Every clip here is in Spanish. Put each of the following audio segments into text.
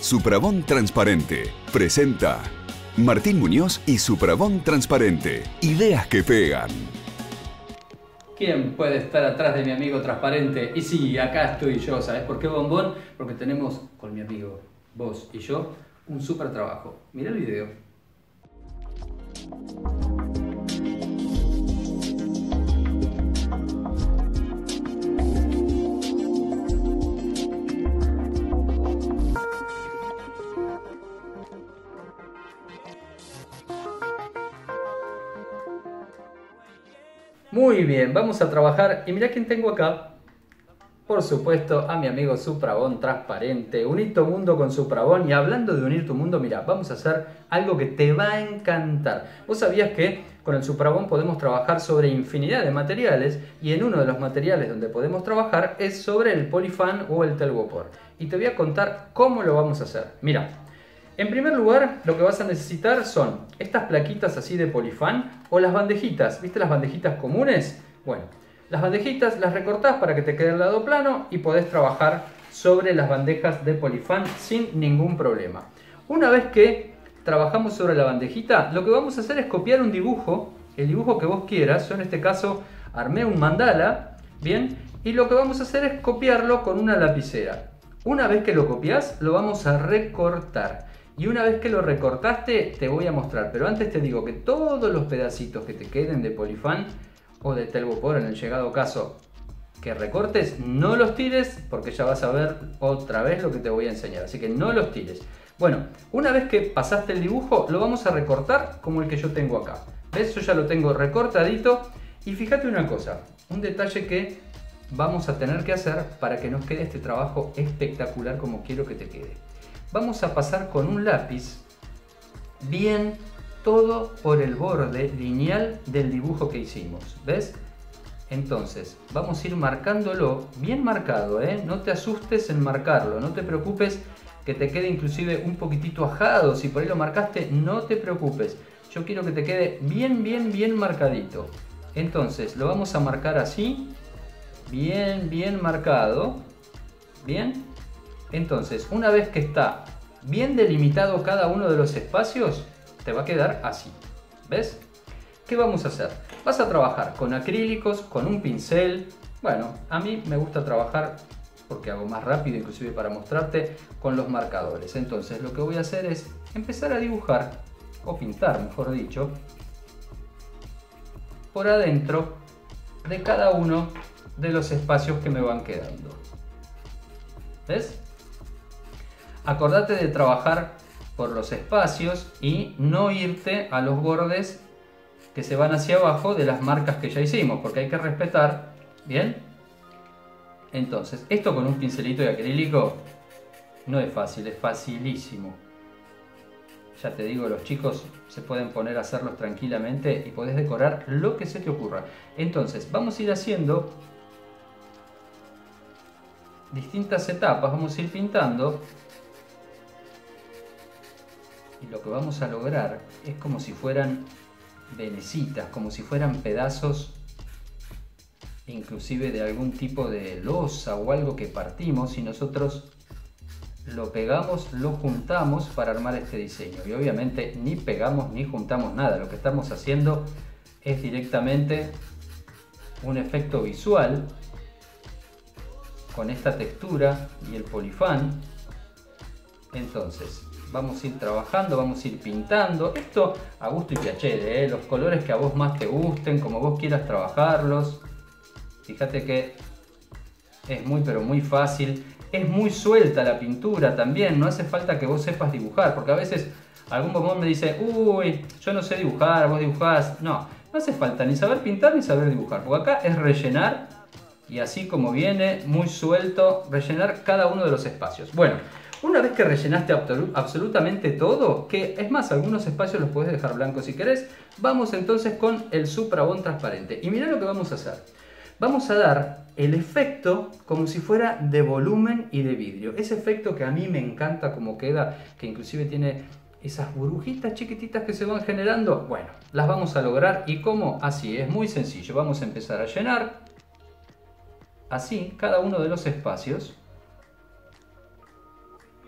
Suprabón Transparente presenta Martín Muñoz y Suprabón Transparente. Ideas que pegan. ¿Quién puede estar atrás de mi amigo transparente? Y sí, acá estoy yo, ¿sabes por qué, bombón? Porque tenemos con mi amigo, vos y yo, un súper trabajo. Mira el video. Muy bien, vamos a trabajar y mirá quién tengo acá. Por supuesto, a mi amigo Suprabón Transparente. Unir tu mundo con Suprabón. Y hablando de unir tu mundo, mira, vamos a hacer algo que te va a encantar. ¿Vos sabías que con el Suprabón podemos trabajar sobre infinidad de materiales? Y en uno de los materiales donde podemos trabajar es sobre el Polyfan o el Telgopor. Y te voy a contar cómo lo vamos a hacer. Mira. En primer lugar, lo que vas a necesitar son estas plaquitas así de Polyfan o las bandejitas. ¿Viste las bandejitas comunes? Bueno, las bandejitas las recortás para que te quede el lado plano y podés trabajar sobre las bandejas de Polyfan sin ningún problema. Una vez que trabajamos sobre la bandejita, lo que vamos a hacer es copiar un dibujo, el dibujo que vos quieras. Yo en este caso armé un mandala, ¿bien? Y lo que vamos a hacer es copiarlo con una lapicera. Una vez que lo copias, lo vamos a recortar. Y una vez que lo recortaste, te voy a mostrar. Pero antes te digo que todos los pedacitos que te queden de Polyfan o de Telgopor, en el llegado caso que recortes, no los tires, porque ya vas a ver otra vez lo que te voy a enseñar. Así que no los tires. Bueno, una vez que pasaste el dibujo, lo vamos a recortar como el que yo tengo acá. ¿Ves? Yo ya lo tengo recortadito. Y fíjate una cosa, un detalle que vamos a tener que hacer para que nos quede este trabajo espectacular como quiero que te quede. Vamos a pasar con un lápiz bien todo por el borde lineal del dibujo que hicimos. ¿Ves? Entonces vamos a ir marcándolo bien marcado, ¿eh? No te asustes en marcarlo, no te preocupes que te quede inclusive un poquitito ajado. Si por ahí lo marcaste, no te preocupes. Yo quiero que te quede bien marcadito. Entonces lo vamos a marcar así, bien marcado. Bien. Entonces, una vez que está bien delimitado cada uno de los espacios, te va a quedar así. ¿Ves? ¿Qué vamos a hacer? Vas a trabajar con acrílicos, con un pincel. Bueno, a mí me gusta trabajar, porque hago más rápido, inclusive para mostrarte, con los marcadores. Entonces, lo que voy a hacer es empezar a dibujar, o pintar, mejor dicho, por adentro de cada uno de los espacios que me van quedando. ¿Ves? Acordate de trabajar por los espacios y no irte a los bordes que se van hacia abajo de las marcas que ya hicimos, porque hay que respetar, ¿bien? Entonces, esto con un pincelito de acrílico no es fácil, es facilísimo. Ya te digo, los chicos se pueden poner a hacerlos tranquilamente y podés decorar lo que se te ocurra. Entonces, vamos a ir haciendo distintas etapas, vamos a ir pintando. Y lo que vamos a lograr es como si fueran venecitas, como si fueran pedazos inclusive de algún tipo de losa o algo que partimos y nosotros lo pegamos, lo juntamos para armar este diseño. Y obviamente ni pegamos ni juntamos nada, lo que estamos haciendo es directamente un efecto visual con esta textura y el Polyfan. Entonces vamos a ir trabajando, vamos a ir pintando. Esto a gusto y piacere, los colores que a vos más te gusten, como vos quieras trabajarlos. Fíjate que es muy pero muy fácil. Es muy suelta la pintura también, no hace falta que vos sepas dibujar, porque a veces algún bombón me dice, uy, yo no sé dibujar, vos dibujás. No hace falta ni saber pintar ni saber dibujar, porque acá es rellenar y así como viene, muy suelto, rellenar cada uno de los espacios. Bueno, una vez que rellenaste absolutamente todo, que es más, algunos espacios los puedes dejar blancos si querés, vamos entonces con el Suprabón Transparente. Y mirá lo que vamos a hacer. Vamos a dar el efecto como si fuera de volumen y de vidrio. Ese efecto que a mí me encanta como queda, que inclusive tiene esas burbujitas chiquititas que se van generando. Bueno, las vamos a lograr. ¿Y cómo? Así, es muy sencillo. Vamos a empezar a llenar así cada uno de los espacios.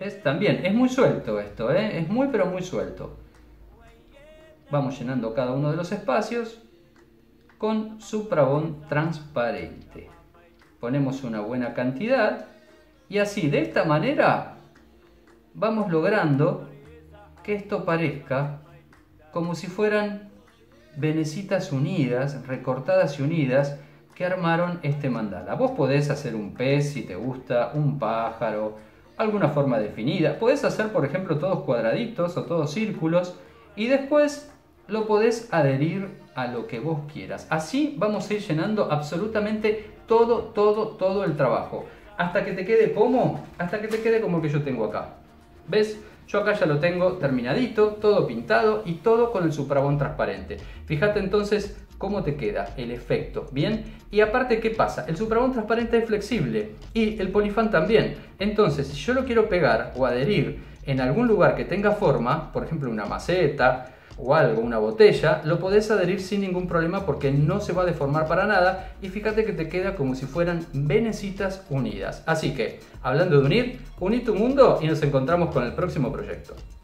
También es muy suelto esto, es muy pero muy suelto. Vamos llenando cada uno de los espacios con Suprabond transparente. Ponemos una buena cantidad y así, de esta manera, vamos logrando que esto parezca como si fueran venecitas unidas, recortadas y unidas, que armaron este mandala. Vos podés hacer un pez si te gusta, un pájaro, alguna forma definida. Podés hacer, por ejemplo, todos cuadraditos o todos círculos y después lo podés adherir a lo que vos quieras. Así vamos a ir llenando absolutamente todo el trabajo. Hasta que te quede como, hasta que te quede como el que yo tengo acá. ¿Ves? Yo acá ya lo tengo terminadito, todo pintado y todo con el Suprabond transparente. Fíjate entonces cómo te queda el efecto, ¿bien? Y aparte, ¿qué pasa? El Suprabond transparente es flexible y el Polyfan también. Entonces, si yo lo quiero pegar o adherir en algún lugar que tenga forma, por ejemplo una maceta o algo, una botella, lo podés adherir sin ningún problema porque no se va a deformar para nada y fíjate que te queda como si fueran venecitas unidas. Así que, hablando de unir, uní tu mundo y nos encontramos con el próximo proyecto.